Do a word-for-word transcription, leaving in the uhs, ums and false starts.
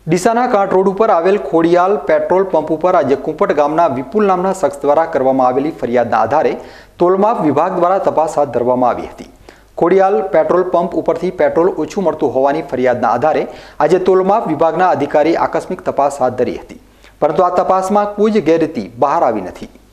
ડીસાના Kanth road ઉપર આવેલ Khodiyar petrol pump ઉપર આજે કુંપટ ગામના વિપુલ નામના શખ્સ દ્વારા કરવામાં આવેલી ફરિયાદના આધારે તોલમાપ વિભાગ દ્વારા તપાસ હાથ ધરવામાં આવી હતી। ખોડિયાલ પેટ્રોલ પંપ ઉપરથી પેટ્રોલ ઓછું મળતું હોવાની ફરિયાદના આધારે આજે તોલમાપ વિભાગના અધિકારી આકસ્મિક તપાસ હાથ ધરી હતી, પરંતુ આ તપાસમાં કોઈ જ ગેરરીતિ બહાર આવી નથી।